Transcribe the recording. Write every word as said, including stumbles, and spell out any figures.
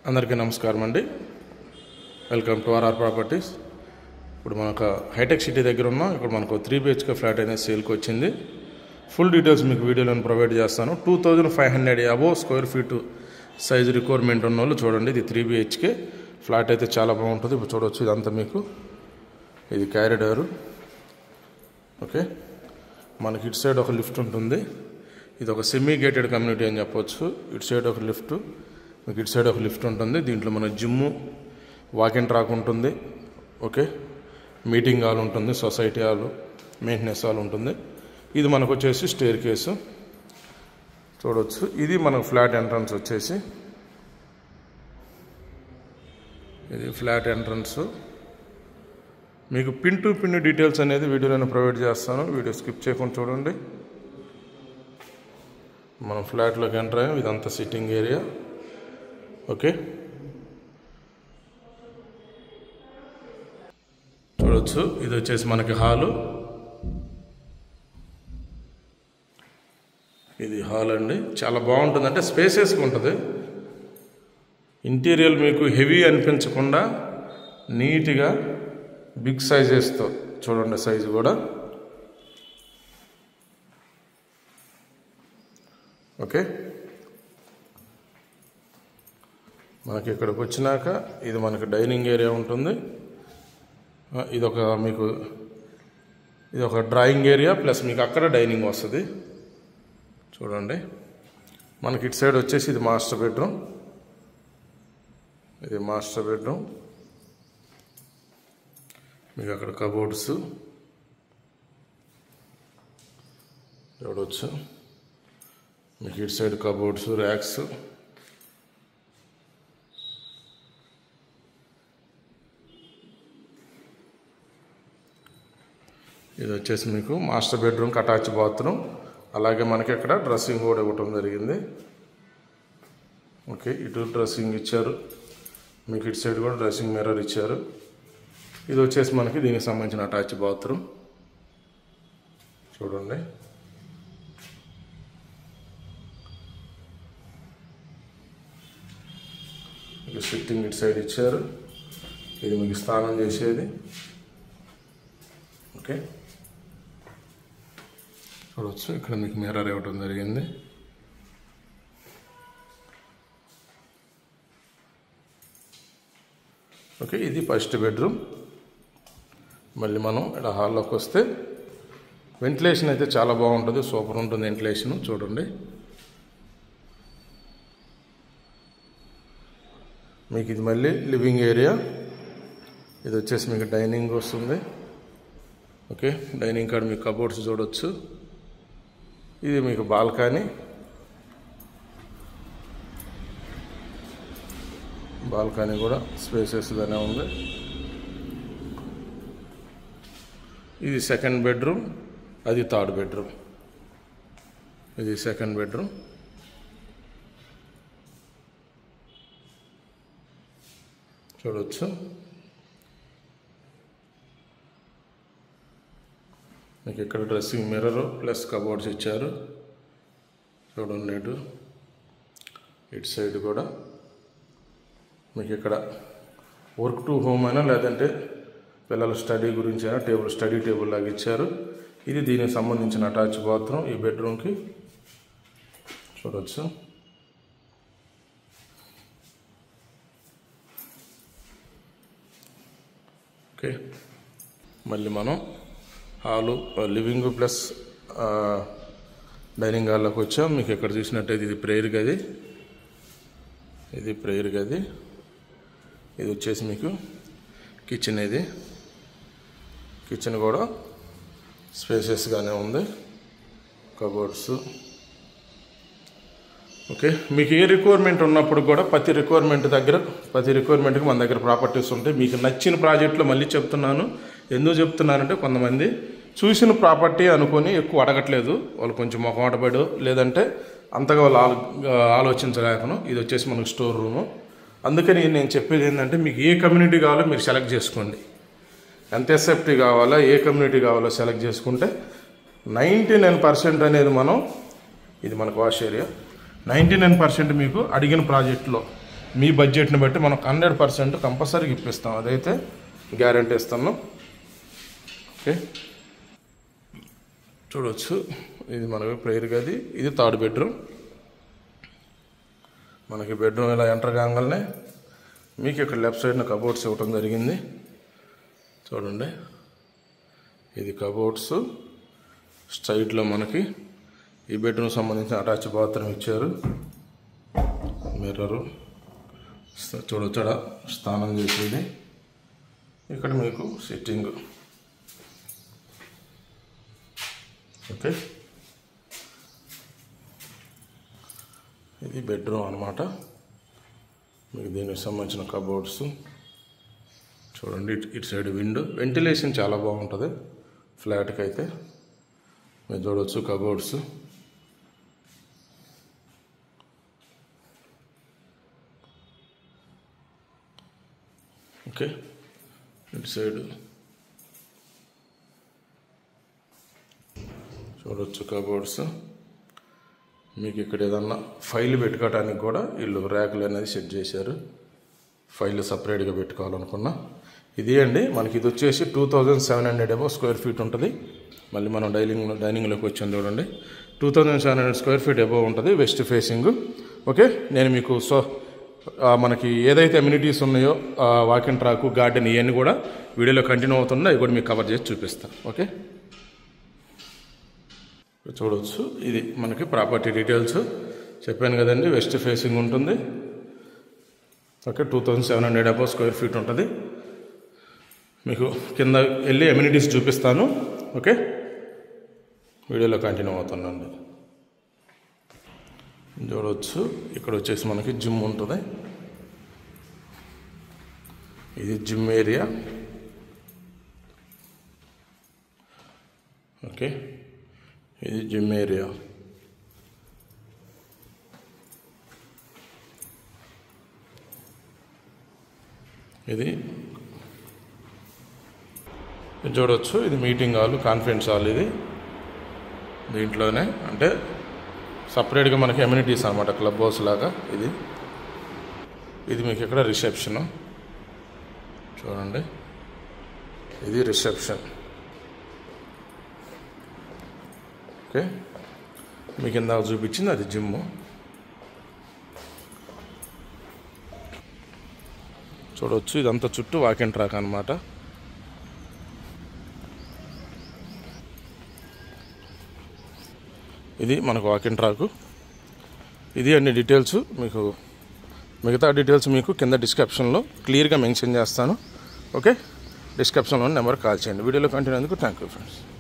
అందరికీ నమస్కారం అండి. Welcome to RR properties. ఇప్పుడు మనకు హైటెక్ సిటీ దగ్గర ఉన్నాం. ఇక్కడ మనకు త్రీ బిహెచ్కే ఫ్లాట్ అనేది సేల్కి వచ్చింది. ఫుల్ డీటెయిల్స్ మీకు వీడియోలో ప్రొవైడ్ చేస్తాను. Two thousand five hundred above square feet size requirement ఉన్న వాళ్ళు చూడండి. ఇది త్రీ బిహెచ్కే ఫ్లాట్ అయితే చాలా బాగుంటుంది. ఇప్పుడు చూడవచ్చు, ఇదంతా మీకు ఇది క్యారిడారు. ఓకే, మనకి ఇటు సైడ్ ఒక లిఫ్ట్ ఉంటుంది. ఇది ఒక సెమీ గేటెడ్ కమ్యూనిటీ అని చెప్పొచ్చు. ఇటు సైడ్ ఒక లిఫ్ట్, మీకు ఇటు సైడ్ ఒక లిఫ్ట్ ఉంటుంది. దీంట్లో మన జిమ్ము, వాకింగ్ ట్రాక్ ఉంటుంది. ఓకే, మీటింగ్ హాల్ ఉంటుంది, సొసైటీ హాల్, మెయింటెనెన్స్ హాల్ ఉంటుంది. ఇది మనకు వచ్చేసి స్టేర్ కేసు చూడవచ్చు. ఇది మన ఫ్లాట్ ఎంట్రన్స్ వచ్చేసి ఇది ఫ్లాట్ ఎంట్రన్స్. మీకు పిన్ టు పిన్ డీటెయిల్స్ అనేది వీడియోలో ప్రొవైడ్ చేస్తాను. వీడియో స్కిప్ చేయకుండా చూడండి. మనం ఫ్లాట్లోకి ఎంటర్ అయ్యాం. ఇదంతా సిట్టింగ్ ఏరియా. ఓకే, చూడవచ్చు. ఇది వచ్చేసి మనకి హాలు. ఇది హాల్ అండి. చాలా బాగుంటుంది, అంటే స్పేసెస్గా ఉంటుంది. ఇంటీరియర్ మీకు హెవీ అనిపించకుండా నీట్గా బిగ్ సైజెస్తో చూడండి. సైజు కూడా ఓకే. మనకి ఇక్కడికి వచ్చినాక ఇది మనకి డైనింగ్ ఏరియా ఉంటుంది. ఇది ఒక మీకు ఇది ఒక డ్రాయింగ్ ఏరియా, ప్లస్ మీకు అక్కడ డైనింగ్ వస్తుంది. చూడండి, మనకి ఇటు సైడ్ వచ్చేసి ఇది మాస్టర్ బెడ్రూమ్. ఇది మాస్టర్ బెడ్రూమ్. మీకు అక్కడ కబోర్డ్స్ చూడవచ్చు. మీకు ఇటు సైడ్ కబోర్డ్స్, ర్యాక్స్. ఇది వచ్చేసి మీకు మాస్టర్ బెడ్రూమ్కి అటాచ్ బాత్రూమ్. అలాగే మనకి ఇక్కడ డ్రెస్సింగ్ కూడా ఇవ్వటం జరిగింది. ఓకే, ఇటు డ్రెస్సింగ్ ఇచ్చారు. మీకు ఇటు సైడ్ కూడా డ్రెస్సింగ్ మిర్రర్ ఇచ్చారు. ఇది వచ్చేసి మనకి దీనికి సంబంధించిన అటాచ్ బాత్రూమ్. చూడండి, మీకు సిట్టింగ్ ఇటు సైడ్ ఇచ్చారు. ఇది మీకు స్నానం చేసేది. ఓకే, చూడవచ్చు. ఇక్కడ మీకు మిర్రర్ ఇవ్వటం జరిగింది. ఓకే, ఇది ఫస్ట్ బెడ్రూమ్. మళ్ళీ మనం ఇక్కడ హాల్లోకి వస్తే వెంటిలేషన్ అయితే చాలా బాగుంటుంది, సూపర్ ఉంటుంది వెంటిలేషన్. చూడండి, మీకు ఇది మళ్ళీ లివింగ్ ఏరియా. ఇది వచ్చేసి మీకు డైనింగ్ వస్తుంది. ఓకే, డైనింగ్ కాడ మీకు కబోర్డ్స్ చూడవచ్చు. ఇది మీకు బాల్కనీ. బాల్కనీ కూడా స్పేసెస్గానే ఉంది. ఇది సెకండ్ బెడ్రూమ్, అది థర్డ్ బెడ్రూమ్. ఇది సెకండ్ బెడ్రూమ్. చూడవచ్చు. మీకు ఇక్కడ డ్రెస్సింగ్ మిర్రర్ ప్లస్ కబోర్డ్స్ ఇచ్చారు. చూడండి, ఇటు ఇటు సైడ్ కూడా మీకు ఇక్కడ వర్క్ టు హోమ్ అయినా, లేదంటే పిల్లల స్టడీ గురించి అయినా టేబుల్ స్టడీ టేబుల్ లాగా ఇచ్చారు. ఇది దీనికి సంబంధించిన అటాచ్ బాత్రూమ్ ఈ బెడ్రూమ్కి. చూడవచ్చు. ఓకే, మళ్ళీ మనం హాలు, లివింగ్ ప్లస్ డైనింగ్ హాల్లోకి వచ్చాం. మీకు ఇక్కడ చూసినట్టయితే ఇది ప్రేయర్ గది. ఇది ప్రేయర్ గది. ఇది వచ్చేసి మీకు కిచెన్. ఇది కిచెన్ కూడా స్పేసెస్గానే ఉంది. కబోర్డ్స్. ఓకే, మీకు ఏ రిక్వైర్మెంట్ ఉన్నప్పుడు కూడా ప్రతి రిక్వైర్మెంట్ దగ్గర ప్రతి రిక్వైర్మెంట్కి మన దగ్గర ప్రాపర్టీస్ ఉంటాయి. మీకు నచ్చిన ప్రాజెక్టులో మళ్ళీ చెప్తున్నాను. ఎందుకు చెప్తున్నానంటే కొంతమంది చూసిన ప్రాపర్టీ అనుకొని ఎక్కువ అడగట్లేదు. వాళ్ళు కొంచెం మొహమాటపడు, లేదంటే అంతగా వాళ్ళు ఆలో ఆలోచించలేకను. ఇది వచ్చేసి మనకు స్టోర్ రూము. అందుకని నేను చెప్పేది ఏంటంటే, మీకు ఏ కమ్యూనిటీ కావాలో మీరు సెలెక్ట్ చేసుకోండి. ఎంత ఎస్ఎఫ్టీ కావాలో, ఏ కమ్యూనిటీ కావాలో సెలెక్ట్ చేసుకుంటే నైంటీ నైన్ పర్సెంట్ అనేది మనం, ఇది మనకు wash area, ninety nine percent మీకు అడిగిన ప్రాజెక్టులో మీ బడ్జెట్ని బట్టి మనం హండ్రెడ్ పర్సెంట్ కంపల్సరీగా ఇప్పిస్తాం, అదైతే గ్యారంటీ ఇస్తాను. ఓకే, చూడవచ్చు ఇది మనకి ప్రేయర్ గది, ఇది థర్డ్ బెడ్రూమ్. మనకి బెడ్రూమ్ ఇలా ఎంటర్ కాగానే మీకు ఇక్కడ లెఫ్ట్ సైడ్న కబోర్డ్స్ ఇవ్వటం జరిగింది. చూడండి, ఇది కబోర్డ్స్. స్ట్రైట్లో మనకి ఈ బెడ్రూమ్ సంబంధించిన అటాచ్ బాత్రూమ్ ఇచ్చారు. మిర్రరు చూడొచ్చడ స్నానం చేసేది. ఇక్కడ మీకు సిట్టింగ్. ఓకే, ఇది బెడ్రూమ్ అన్నమాట. మీకు దీనికి సంబంధించిన కబోర్డ్స్ చూడండి. ఇటు సైడ్ విండో, వెంటిలేషన్ చాలా బాగుంటుంది ఫ్లాట్కి అయితే. మీరు చూడవచ్చు కబోర్డ్స్. ఓకే, ఇటు సైడ్ చూడవచ్చు కబోర్డ్స్. మీకు ఇక్కడ ఏదన్నా ఫైల్ పెట్టుకోవడానికి కూడా వీళ్ళు ర్యాకులు అనేది సెట్ చేశారు, ఫైల్ సపరేట్గా పెట్టుకోవాలనుకున్నా. ఇది అండి మనకి ఇది వచ్చేసి two thousand seven hundred above square feet ఉంటుంది. మళ్ళీ మనం డైనింగ్ డైనింగ్లోకి వచ్చాం చూడండి. Two thousand seven hundred square feet above ఉంటుంది, వెస్ట్ ఫేసింగ్. ఓకే, నేను మీకు సో మనకి ఏదైతే అమ్యూనిటీస్ ఉన్నాయో వాకింగ్ ట్రాక్, గార్డెన్, ఇవన్నీ కూడా వీడియోలో కంటిన్యూ అవుతున్నాయి, అవి కూడా మీకు కవర్ చేసి చూపిస్తాను. ఓకే, చూడవచ్చు ఇది మనకి ప్రాపర్టీ డీటెయిల్స్ చెప్పాను కదండి. వెస్ట్ ఫేసింగ్ ఉంటుంది. Okay, two thousand seven hundred above square feet ఉంటుంది. మీకు కింద వెళ్ళి అమ్యూనిటీస్ చూపిస్తాను. ఓకే, వీడియోలో కంటిన్యూ అవుతుందండి. చూడవచ్చు ఇక్కడ వచ్చేసి మనకి జిమ్ ఉంటుంది. ఇది జిమ్ ఏరియా. ఓకే, ఇది జిమ్ ఏరియా. ఇది చూడవచ్చు ఇది మీటింగ్ హాల్, కాన్ఫరెన్స్ హాల్. ఇది దీంట్లోనే అంటే సపరేట్గా మనకి అమ్యూనిటీస్ అనమాట, క్లబ్ హౌస్ లాగా. ఇది ఇది మీకు ఇక్కడ రిసెప్షన్ చూడండి. ఇది రిసెప్షన్. ఓకే, మీకు ఇందాక చూపించింది అది జిమ్. చూడవచ్చు ఇదంతా చుట్టూ వాకింగ్ ట్రాక్ అనమాట. ఇది మనకు వాకింగ్ ట్రాకు. ఇది అన్ని డీటెయిల్స్ మీకు, మిగతా డీటెయిల్స్ మీకు కింద డిస్క్రిప్షన్లో క్లియర్గా మెన్షన్ చేస్తాను. ఓకే, డిస్క్రిప్షన్లో నెంబర్ కాల్ చేయండి. వీడియోలో కంటిన్యూ అందుకు థ్యాంక్ యూ ఫ్రెండ్స్.